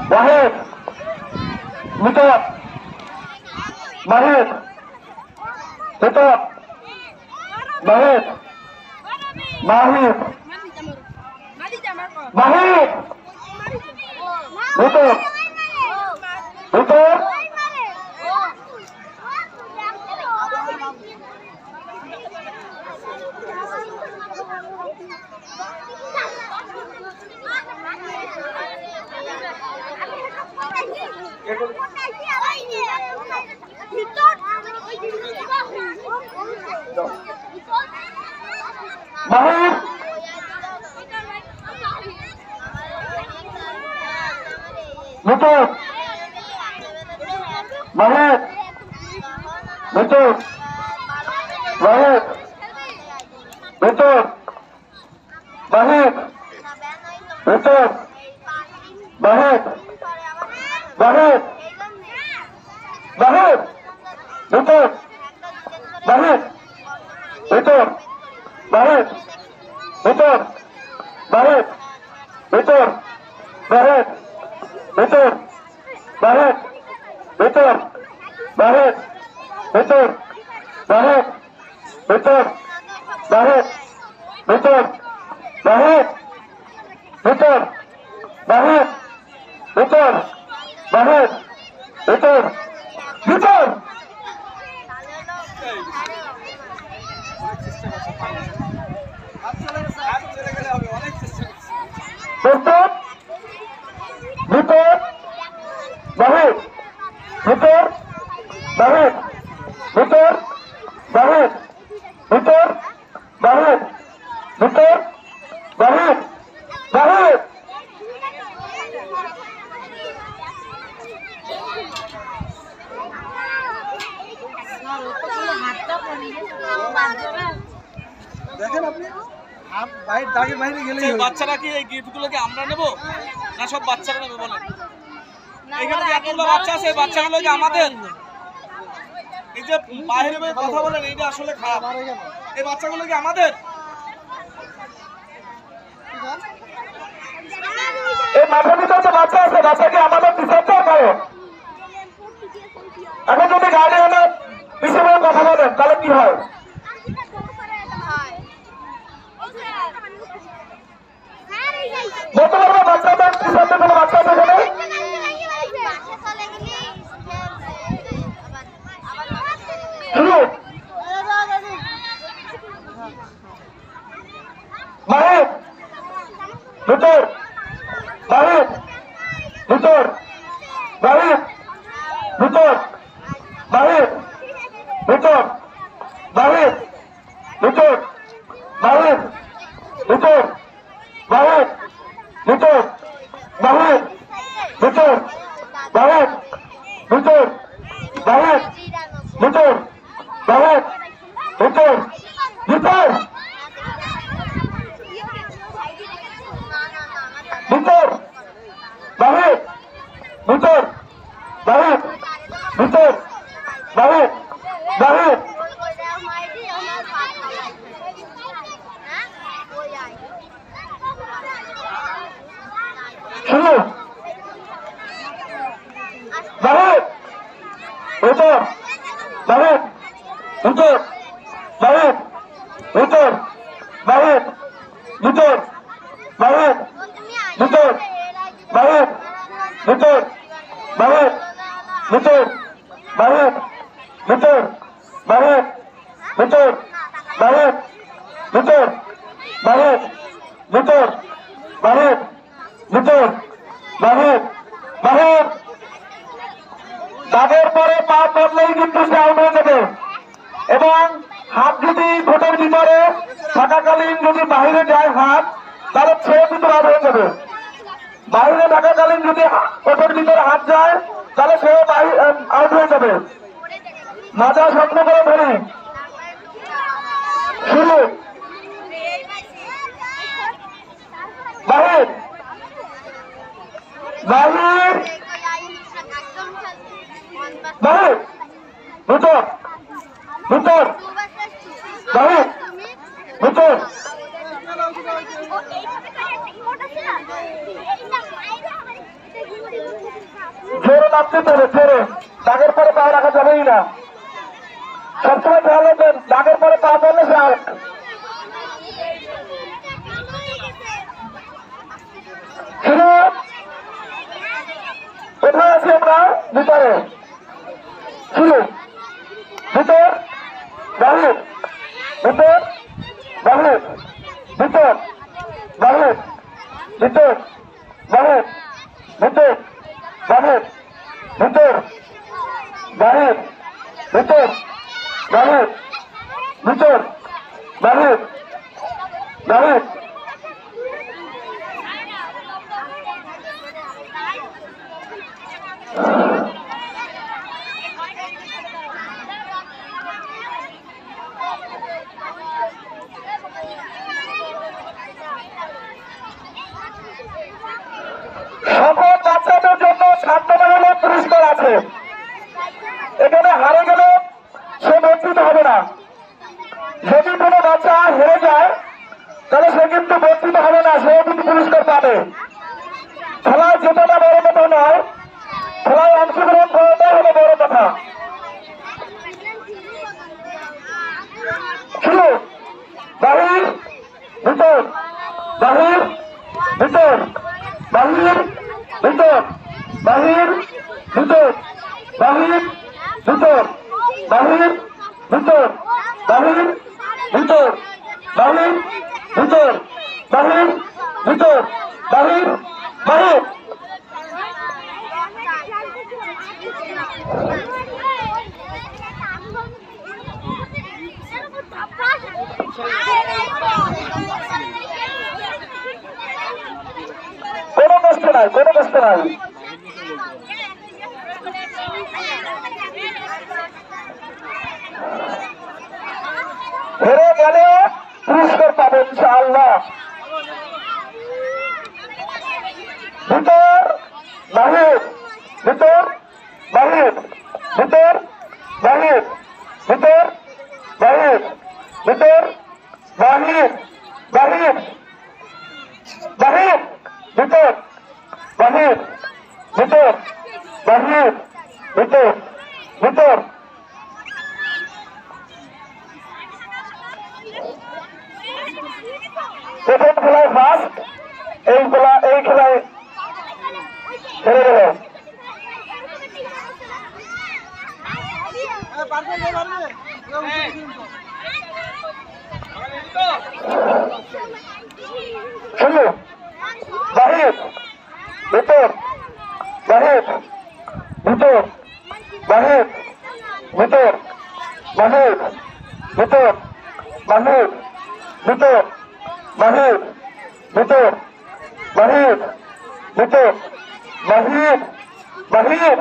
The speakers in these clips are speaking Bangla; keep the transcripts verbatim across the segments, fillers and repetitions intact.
ওয়াহিদ মিটক মাহিদ মিটক মাহিদ মাহিদ মাহিদ মিটক মিটক মাহিদ মিটক মাহিদ মিটক মাহিদ মিটক মাহিদ মিটক মাহিদ মাহিদ মাহিদ মিটক মাহিদ মিটক মাহিদ মিটক মাহিদ মিটক মাহিদ মিটক মাহিদ মিটক মাহিদ মিটক মাহিদ মিটক মাহিদ মিটক মাহিদ মিটক মাহিদ মিটক মাহিদ মিটক মিটক প্রস্তুত ভিতর বাহির ভিতর বাহির ভিতর বাহির ভিতর বাহির ভিতর বাহির বাহির দেখেন আপনি বাইরে দাগের বাইরে গেলে বাচ্চারা কি এই গিফটগুলোকে আমরা নেব না সব বাচ্চারা নেবে বলেন? এখানে যে এতগুলো বাচ্চা আছে বাচ্চাগুলো কি আমাদের? এই যে বাইরে বাইরে কথা বলেন এইটা আসলে খারাপ। এই বাচ্চাগুলো কি আমাদের? এই মাঠের ভিতরে বাচ্চা আছে, বাচ্চা কি আমাদের ডিসেন্টার করে? এখন যদি গার্ডিয়ানের হিসেবে কথা বলেন তাহলে কি হয়? বলতে পারবো বাচ্চাদের ডিসেন্টার কোনো বাচ্চা আছে এখানে? মাহিদ ভিতর মাহিদ ভিতর মাহিদ ভিতর মাহিদ ভিতর মাহিদ ভিতর মাহিদ ভিতর মাহিদ ভিতর মাহিদ ভিতর মাহিদ ভিতর মাহিদ ভিতর মাহিদ ভিতর ভিতর ভিতর বাহির ভিতর বাহির ভিতর বাহির বাহির শুরু বাহির ভিতর বাহির ভিতর বাহির ভিতর বাহির ভিতর বাহির ভিতর বাহির ভিতর বাহির ভিতর বাহির ভিতর বাহির ভিতর বাহির ভিতর বাহির ভিতর বাহির ভিতর বাহির বাহির দাগের পরে পা পড়লেই কিন্তু সে আউট হয়ে যাবে এবং হাত যদি ভোটের ভিতরে থাকাকালীন যদি বাহিরে যায় হাত তাহলে ছেড়ে কিন্তু আউট হয়ে যাবে। বাইরে থাকাকালীন যদি ভোটের ভিতরে হাত যায় তাহলে সেও আউট হয়ে যাবে। মাজা স্বপ্ন করে ধরি শুরু বাহির বাহির বাহির ভিতর ভিতর বাহির ভিতর জোরে নামতে হবে, জোরে। দাগের পরে পা রাখা যাবেই না। সবসময় খেয়াল রাখবেন, দাগের পরে পা পড়লে সে আউট। শুরু। কোথায় আছি আমরা? ভিতরে। শুরু। ভিতর, বাহির, ভিতর, বাহির, ভিতর, বাহির, ভিতর, বাহির, ভিতর, বাহির, ভিতর, বাহির, ভিতর, বাহির, ভিতর, বাহির, বাহির। সকল বাচ্চাদের জন্য সান্ত্বনামূলক পুরস্কার আছে। এখানে হারে গেলে সে বঞ্চিত হবে না। যদি কোনো বাচ্চা হেরে যায় তাহলে সে কিন্তু বঞ্চিত হবে না, সেও কিন্তু পুরস্কার পাবে। খেলায় জেতাটা বড় কথা নয়, খেলায় অংশগ্রহণ করাটাই হলো বড় কথা। শুরু। বাহির, ভিতর, বাহির, ভিতর, বাহির, ভিতর, বাহির, ভিতর, বাহির, ভিতর, বাহির, ভিতর, বাহির, ভিতর, বাহির, ভিতর, বাহির, ভিতর, বাহির, বাহির। কোনো কষ্ট নাই, কোনো কষ্ট নাই। হেরে গেলে পুরস্কার পাবে ইনশাআল্লাহ। ভিতর, বাহির, ভিতর, বাহির, ভিতর, বাহির, ভিতর, বাহির, ভিতর, বাহির, বাহির, বাহির, ভিতর, বাহির, ভিতর, বাহির, ভিতর, ভিতর। প্রথম খেলায় ফার্স্ট, এই খেলা এই খেলায় হেরে গেল। শুনু। বাহির, ভিতর, বাহির, ভিতর, বাহির, ভিতর, বাহির, ভিতর, বাহির, ভিতর, বাহির, ভিতর, বাহির, ভিতর, বাহির, বাহির,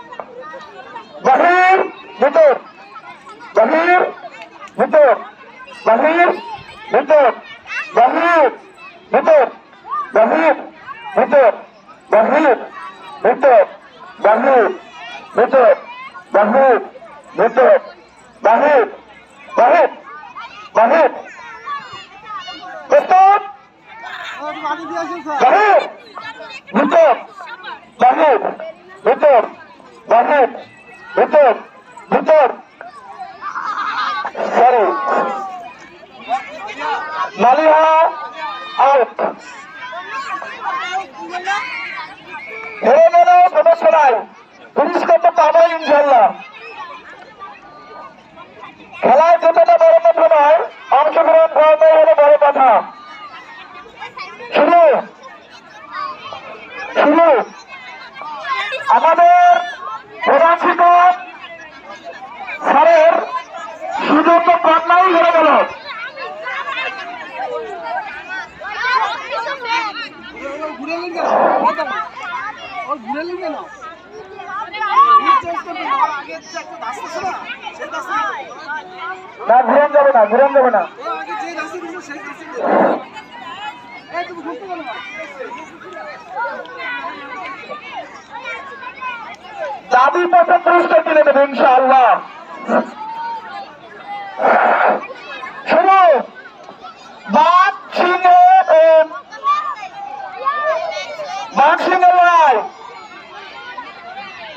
বাহির, ভিতর, বাহির, ভিতর, বাহির, ভিতর, বাহির, ভিতর, বাহির, ভিতর, বাহির, ভিতর, বাহির, ভিতর, বাহির, ভিতর, বাহির, বাহির, বাহির। প্রস্তুত। বাহির, ভিতর, বাহির, ভিতর, বাহির, ভিতর, ভিতর। Sorry, Maliha out. হেরে গেলেও সমস্যা নাই, পুরস্কার তো পাবোই ইনশাল্লাহ। খেলায় যেটা বড় কথা নয়, অংশগ্রহণ করাটাই হলো বড় কথা। শুরু। শুরু। আমাদের প্রধান শিক্ষক স্যারের সুযোগ্য কন্যাই হেরে গেল। না, ঘুরান যাবে না, ঘুরান যাবে না। দাবি পথে পুরস্কার কিনে দেবে ইনশাআল্লাহ। শুরু। বাঘ সিংহে বাঘ সিংহে লড়াই।